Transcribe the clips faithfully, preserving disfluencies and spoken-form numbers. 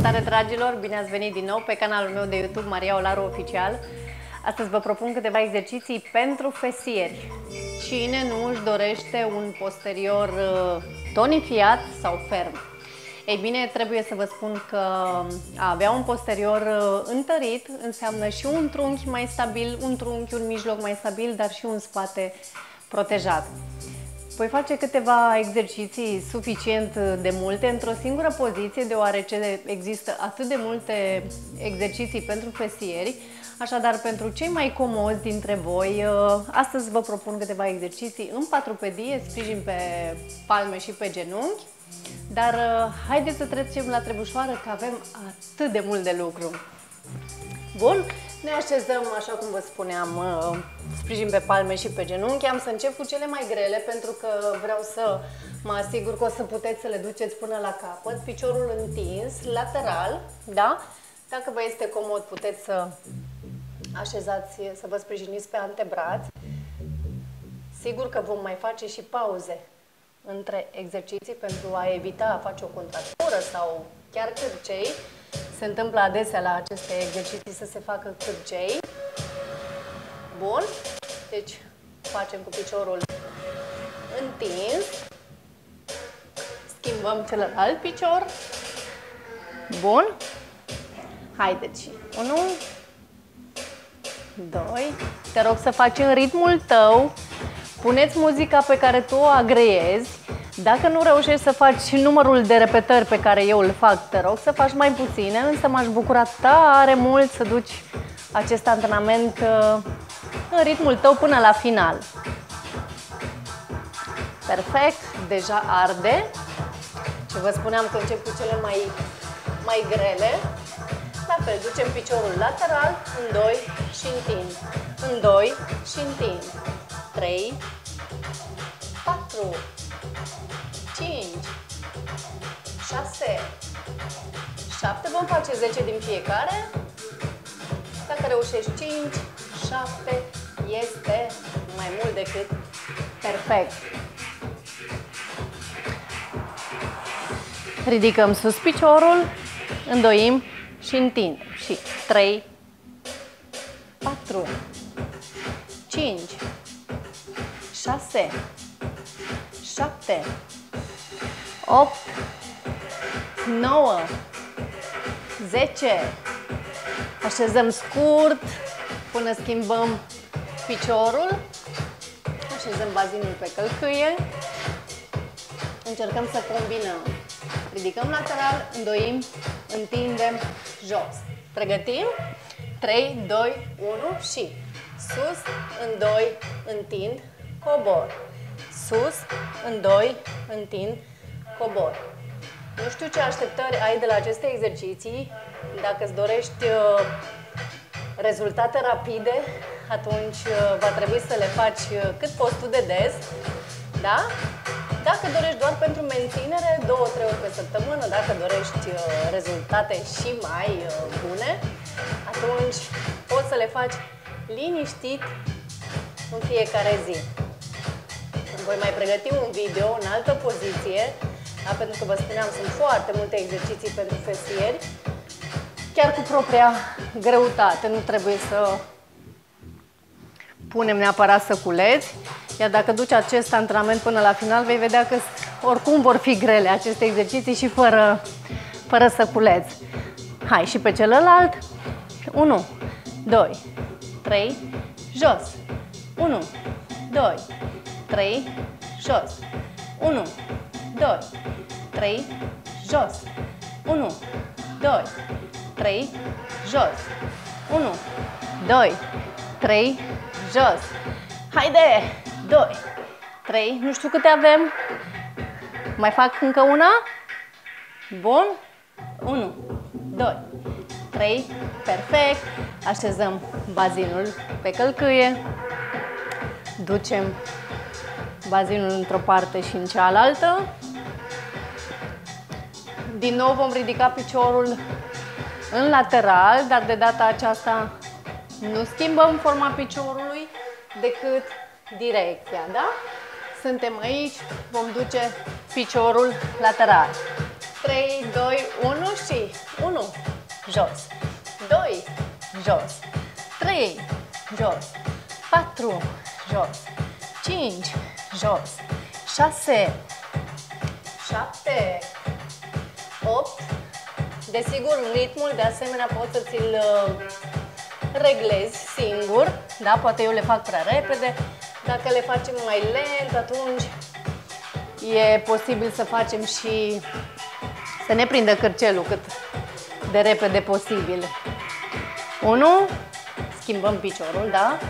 Salutare dragilor, bine ați venit din nou pe canalul meu de YouTube Maria Olaru Oficial. Astăzi vă propun câteva exerciții pentru fesieri. Cine nu își dorește un posterior tonifiat sau ferm? Ei bine, trebuie să vă spun că a avea un posterior întărit înseamnă și un trunchi mai stabil, un trunchi, un mijloc mai stabil, dar și un spate protejat. Voi face câteva exerciții suficient de multe într-o singură poziție, deoarece există atât de multe exerciții pentru fesieri. Așadar, pentru cei mai comozi dintre voi, astăzi vă propun câteva exerciții în patrupedie, sprijin pe palme și pe genunchi. Dar haideți să trecem la trebușoară, că avem atât de mult de lucru. Bun, ne așezăm, așa cum vă spuneam, sprijin pe palme și pe genunchi. Am să încep cu cele mai grele, pentru că vreau să mă asigur că o să puteți să le duceți până la capăt. Piciorul întins, lateral, da? Dacă vă este comod, puteți să așezați, să vă sprijiniți pe antebrați. Sigur că vom mai face și pauze între exerciții pentru a evita a face o contractură sau chiar cârcei. Se întâmplă adesea la aceste exerciții să se facă cârcei. Bun. Deci facem cu piciorul întins. Schimbăm celălalt picior. Bun. Haideți și unu, doi. Te rog să faci în ritmul tău. Puneți muzica pe care tu o agreezi. Dacă nu reușești să faci numărul de repetări pe care eu îl fac, te rog să faci mai puține, însă m-aș bucura tare mult să duci acest antrenament în ritmul tău până la final. Perfect, deja arde. Și vă spuneam că încep cu cele mai, mai grele. La fel, ducem piciorul lateral, în doi și întind, în doi și întind. trei, patru, cinci, șase, șapte, vom face zece din fiecare. Dacă reușești cinci, șapte, este mai mult decât perfect. Ridicăm sus piciorul, îndoim și întindem. Și trei, patru, cinci, șase, șapte, opt, nouă, zece. Așezăm scurt până schimbăm piciorul. Așezăm bazinul pe călcâie. Încercăm să combinăm. Ridicăm lateral, îndoim, întindem, jos. Pregătim? trei, doi, unu și sus, în doi, întind, cobor. Sus, în doi, întind, cobor. Nu știu ce așteptări ai de la aceste exerciții. Dacă îți dorești uh, rezultate rapide, atunci uh, va trebui să le faci uh, cât poți tu de des. Da? Dacă dorești doar pentru menținere, două trei ori pe săptămână, dacă dorești uh, rezultate și mai uh, bune, atunci poți să le faci liniștit în fiecare zi. Voi mai pregăti un video în altă poziție, da? Pentru că vă spuneam, sunt foarte multe exerciții pentru fesieri, chiar cu propria greutate. Nu trebuie să punem neapărat săculeți, iar dacă duci acest antrenament până la final, vei vedea că oricum vor fi grele aceste exerciții și fără, fără săculeți. Hai și pe celălalt. unu, doi, trei, jos. unu, doi, trei, jos. unu, doi, trei, jos. unu, doi, trei, jos. unu, doi, trei, jos. Haide! doi, trei, nu știu câte avem. Mai fac încă una? Bun. unu, doi, trei, perfect. Așezăm bazinul pe călcâie. Ducem bazinul într-o parte și în cealaltă. Din nou vom ridica piciorul în lateral, dar de data aceasta nu schimbăm forma piciorului decât direcția, da? Suntem aici, vom duce piciorul lateral. trei, doi, unu și unu, jos, doi, jos, trei, jos, patru, jos, cinci, jos, șase, șapte, opt. Desigur, ritmul de asemenea poți să ți-l reglezi singur, da? Poate eu le fac prea repede. Dacă le facem mai lent, atunci e posibil să facem și să ne prindă cârcelul cât de repede posibil. unu. Schimbăm piciorul, da?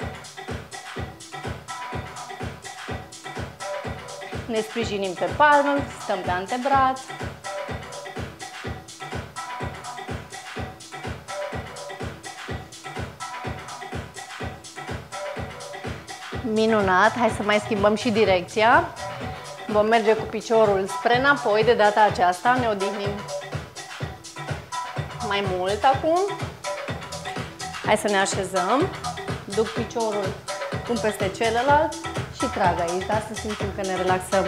Ne sprijinim pe palmă, stăm pe antebraț. Minunat! Hai să mai schimbăm și direcția. Vom merge cu piciorul spre înapoi, de data aceasta ne odihnim mai mult acum. Hai să ne așezăm, duc piciorul un peste celălalt și trag aici, da? Să simțim că ne relaxăm.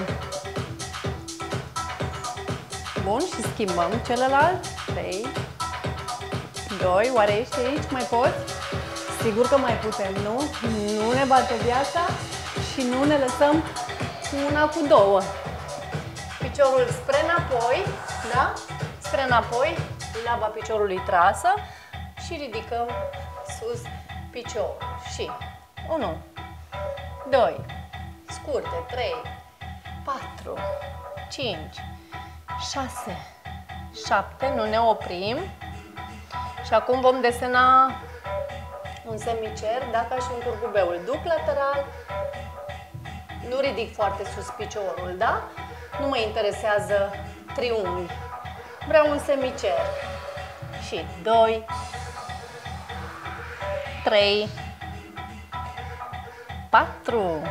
Bun, și schimbăm celălalt. trei, doi, oare ești aici? Mai poți? Sigur că mai putem, nu? Nu ne bate viața și nu ne lăsăm cu una, cu două. Piciorul spre înapoi, da? Spre înapoi, laba piciorului trasă și ridicăm sus piciorul. Și unu, doi, scurte, trei, patru, cinci, șase, șapte, nu ne oprim. Și acum vom desena un semicer, da, ca și un curcubeul. Duc lateral, nu ridic foarte sus piciorul, da? Nu mă interesează triunghi. Vreau un semicer. Și doi, trei, patru.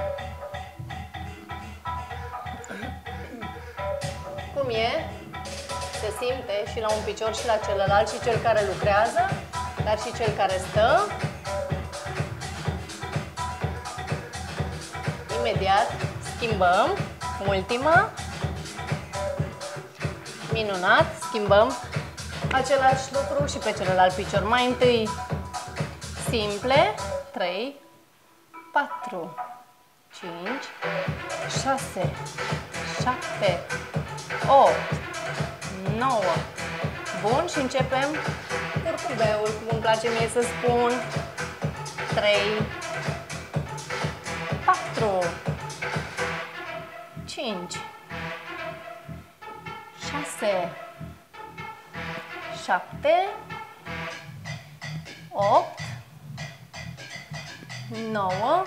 Cum e? Se simte și la un picior și la celălalt, și cel care lucrează, dar și cel care stă. Imediat schimbăm. Ultima. Minunat. Schimbăm același lucru și pe celălalt picior. Mai întâi simple. trei, patru, cinci, șase, șapte, opt, nouă. Bun, și începem curcubeul, cum îmi place mie să spun. trei, patru, cinci, șase, șapte, opt, nouă,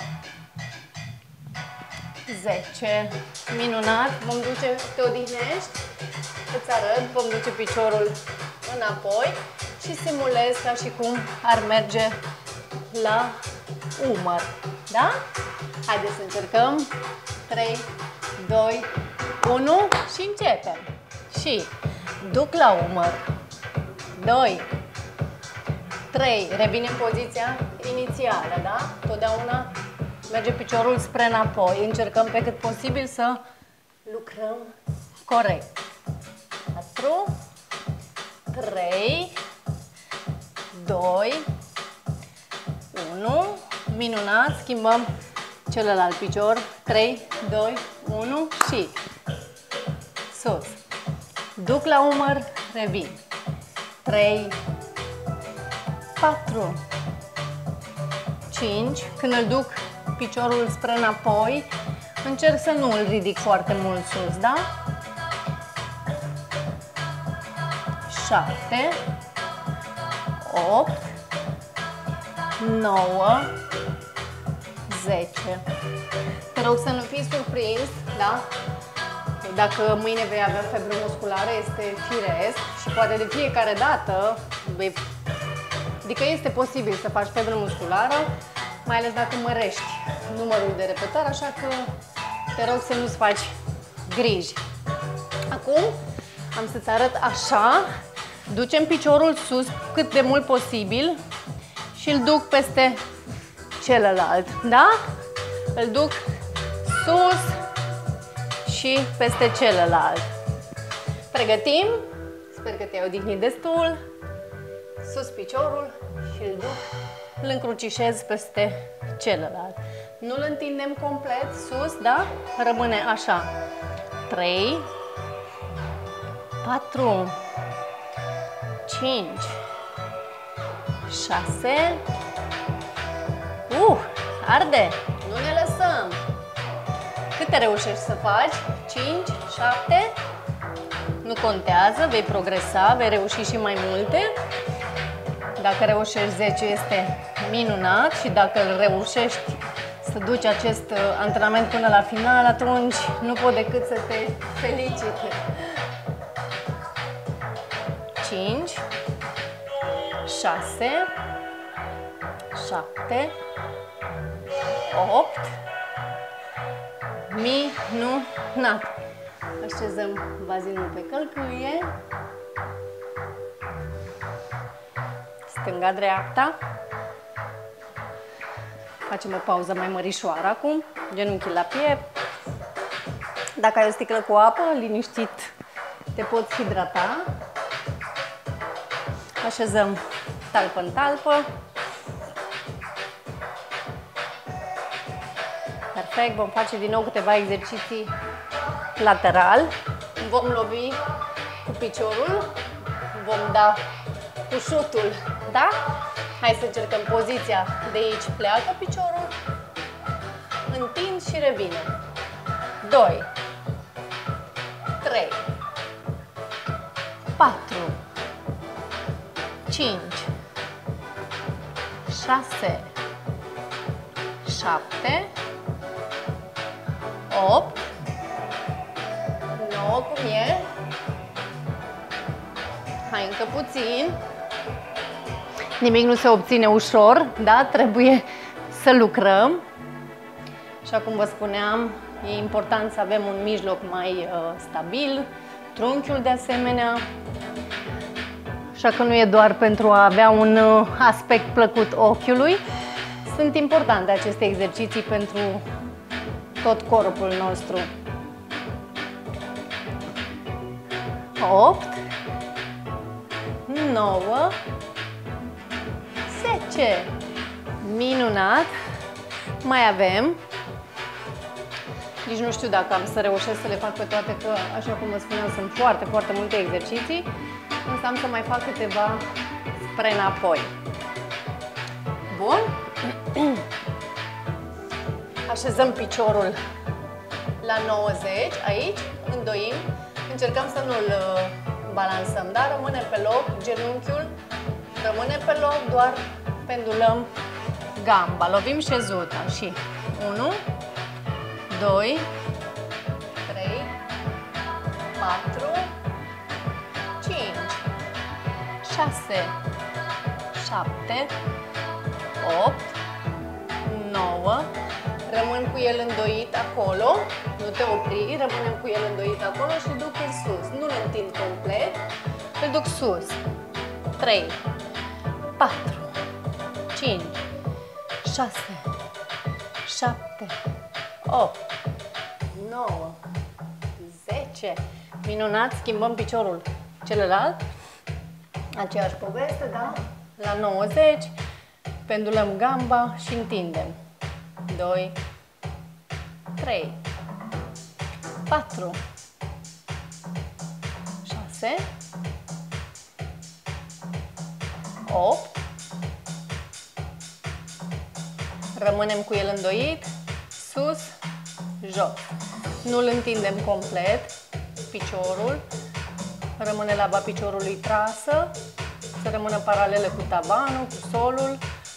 zece. Minunat! Vom duce, te odihnești, îți arăt, vom duce piciorul înapoi și simulez ca și cum ar merge la umăr. Da? Haideți să încercăm. trei, doi, unu și începem. Și duc la umăr. doi, trei, revin în poziția inițială, da? Totdeauna merge piciorul spre înapoi. Încercăm pe cât posibil să lucrăm corect. patru, trei, doi, unu. Minunat! Schimbăm celălalt picior. trei, doi, unu și sus. Duc la umăr, revin. trei, patru, cinci. Când îl duc piciorul spre înapoi, încerc să nu îl ridic foarte mult sus, da? șapte, opt, nouă, zece. Te rog să nu fii surprins, da? Dacă mâine vei avea febră musculară, este firesc și poate de fiecare dată vei... Adică este posibil să faci febră musculară, mai ales dacă mărești numărul de repetări, așa că te rog să nu-ți faci griji. Acum am să-ți arăt așa, ducem piciorul sus cât de mult posibil și îl duc peste celălalt, da? Îl duc sus și peste celălalt. Pregătim. Sper că te-ai odihnit destul. Sus piciorul și îl duc, îl încrucișez peste celălalt. Nu-l întindem complet sus, da? Rămâne așa. trei, patru, cinci, șase. Uh, arde! Nu ne lăsăm! Câte reușești să faci? cinci, șapte? Nu contează, vei progresa, vei reuși și mai multe. Dacă reușești zece este minunat și dacă îl reușești să duci acest antrenament până la final, atunci nu pot decât să te felicit. cinci, șase, șapte, opt, minunat. Așezăm bazinul pe călcâie. Stânga-dreapta. Facem o pauză mai mărișoară acum. Genunchii la piept. Dacă ai o sticlă cu apă, liniștit, te poți hidrata. Așezăm talpă în talpă. Perfect. Vom face din nou câteva exerciții lateral. Vom lovi cu piciorul. Vom da cu șutul. Da? Hai să încercăm poziția. De aici pleacă piciorul. Întind și revine. doi, trei, patru, cinci, șase, șapte, opt, nouă, cum e. Hai încă puțin. Nimic nu se obține ușor, da? Trebuie să lucrăm. Și acum vă spuneam, e important să avem un mijloc mai uh, stabil, trunchiul de asemenea. Așa că nu e doar pentru a avea un uh, aspect plăcut ochiului. Sunt importante aceste exerciții pentru tot corpul nostru. opt, nouă, zece. Minunat! Mai avem. Nici nu știu dacă am să reușesc să le fac pe toate, că, așa cum vă spuneam, sunt foarte, foarte multe exerciții. Însă am să mai fac câteva spre înapoi. Bun? Așezăm piciorul la nouăzeci, aici, îndoim. Încercăm să nu-l balansăm, dar rămâne pe loc, genunchiul rămâne pe loc, doar pendulăm gamba. Lovim șezuta și unu, doi, trei, patru, cinci, șase, șapte, opt, nouă. Rămân cu el îndoit acolo, nu te opri, rămânem cu el îndoit acolo și duc în sus. Nu-l întind complet, îl duc sus. trei, patru, cinci, șase, șapte, opt, nouă, zece. Minunat, schimbăm piciorul celălalt. Aceeași poveste, da? La nouăzeci, pendulăm gamba și întindem. doi, trei, patru, șase, opt. Rămânem cu el îndoit, sus, jos. Nu-l întindem complet, piciorul. Rămâne laba piciorului trasă, să rămână paralelă cu tavanul, cu solul.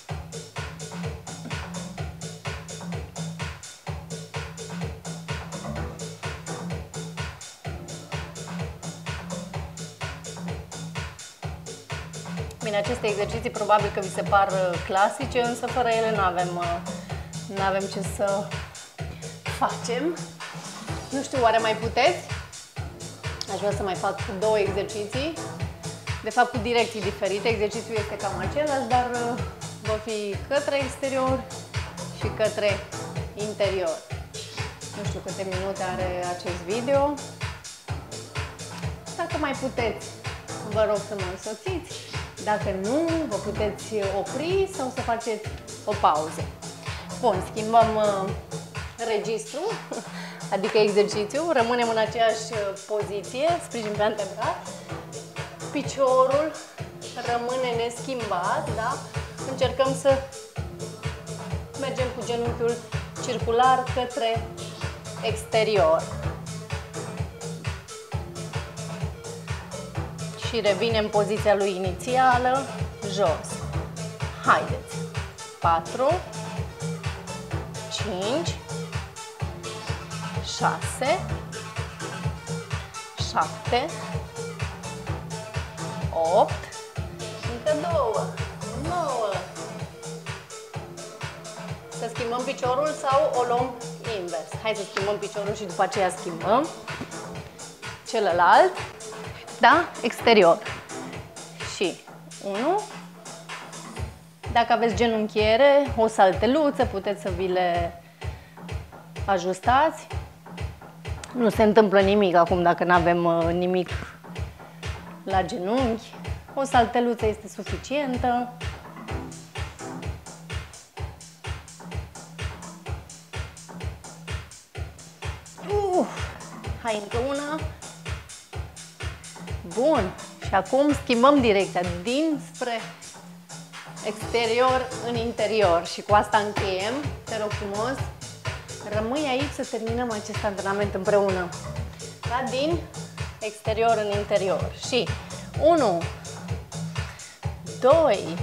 Bine, aceste exerciții probabil că vi se par clasice, însă fără ele nu avem, nu avem ce să facem. Nu știu, oare mai puteți? Aș vrea să mai fac două exerciții, de fapt cu direcții diferite. Exercițiul este cam același, dar va fi către exterior și către interior. Nu știu câte minute are acest video. Dacă mai puteți, vă rog să mă însoțiți. Dacă nu, vă puteți opri sau să faceți o pauză. Bun, schimbăm uh, registru, adică exercițiu. Rămânem în aceeași poziție, sprijin pe antebrat. Piciorul rămâne neschimbat, da? Încercăm să mergem cu genunchiul circular către exterior. Și revine în poziția lui inițială, jos. Haideți! patru, cinci, șase, șapte, opt, încă două, nouă. Să schimbăm piciorul sau o luăm invers? Hai să schimbăm piciorul și după aceea schimbăm celălalt. Da? Exterior. Și unu. Dacă aveți genunchiere, o salteluță, puteți să vi le ajustați. Nu se întâmplă nimic acum dacă nu avem nimic la genunchi. O salteluță este suficientă. Uh, hai încă una. Bun. Și acum schimbăm direcția dinspre exterior în interior. Și cu asta încheiem. Te rog frumos, rămâi aici să terminăm acest antrenament împreună. Da? Din exterior în interior. Și unu, doi,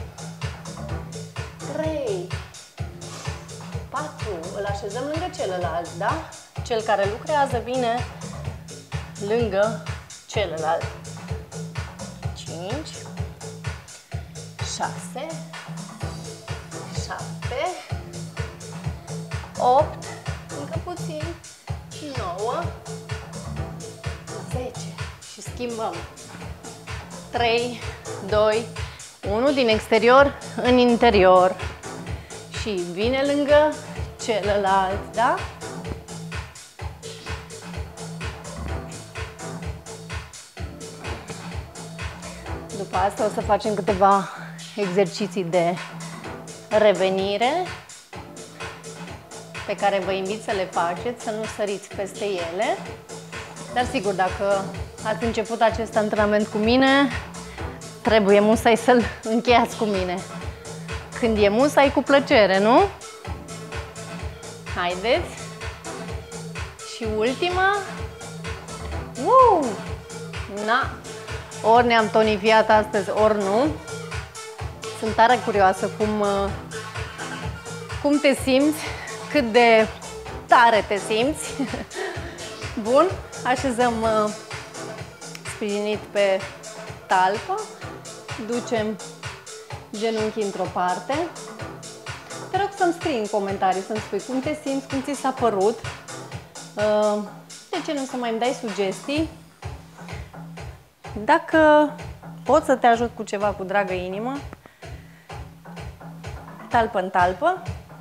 trei, patru. Îl așezăm lângă celălalt, da? Cel care lucrează vine lângă celălalt. cinci, șase, șapte, opt, încă puțin, nouă, zece. Și schimbăm. trei, doi, unu, din exterior în interior. Și vine lângă celălalt, da? După asta o să facem câteva exerciții de revenire pe care vă invit să le faceți, să nu săriți peste ele. Dar sigur, dacă ați început acest antrenament cu mine, trebuie musai să-l încheiați cu mine. Când e musai, cu plăcere, nu? Haideți! Și ultima. Uh! Na! Ori ne-am tonifiat astăzi, ori nu. Sunt tare curioasă cum, cum te simți, cât de tare te simți. Bun, așezăm sprijinit pe talpă, ducem genunchii într-o parte. Te rog să-mi scrii în comentarii, să-mi spui cum te simți, cum ți s-a părut. De ce nu să mai îmi dai sugestii? Dacă pot să te ajut cu ceva cu dragă inimă, talpă în talpă.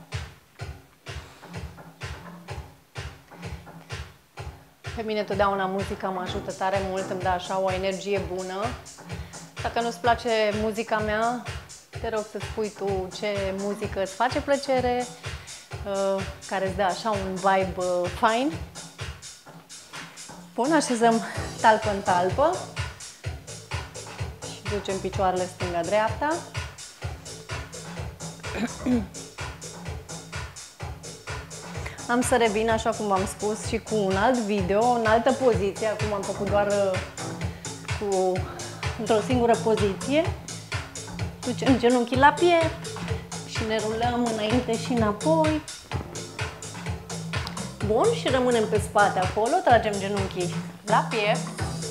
Pe mine totdeauna muzica mă ajută tare mult, îmi dă așa o energie bună. Dacă nu-ți place muzica mea, te rog să spui tu ce muzică îți face plăcere, care îți dă așa un vibe fain. Bun, așezăm talpă în talpă. Ducem picioarele stânga-dreapta. Am să revin, așa cum v-am spus, și cu un alt video, în altă poziție. Acum am făcut doar cu într-o singură poziție. Ducem genunchii la piept și ne rulăm înainte și înapoi. Bun, și rămânem pe spate acolo, tragem genunchii la piept.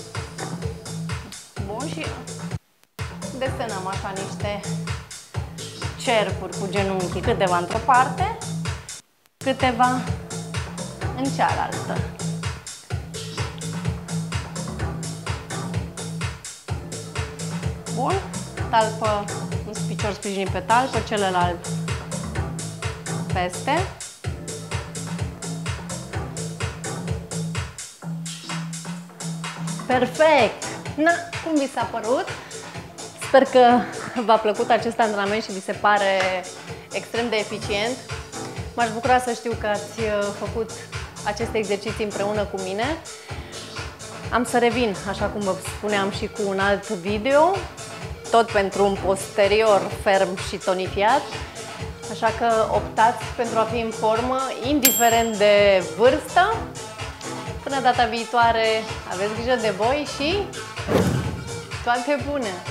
Bun, și desenăm așa niște cercuri cu genunchii, câteva într-o parte, câteva în cealaltă. Bun, talpă, un picior sprijinit pe talpă, celălalt peste. Perfect! Na, cum vi s-a părut? Sper că v-a plăcut acest antrenament și vi se pare extrem de eficient. M-aș bucura să știu că ați făcut aceste exerciții împreună cu mine. Am să revin, așa cum vă spuneam, și cu un alt video, tot pentru un posterior ferm și tonifiat. Așa că optați pentru a fi în formă, indiferent de vârstă. Până data viitoare, aveți grijă de voi și toate bune!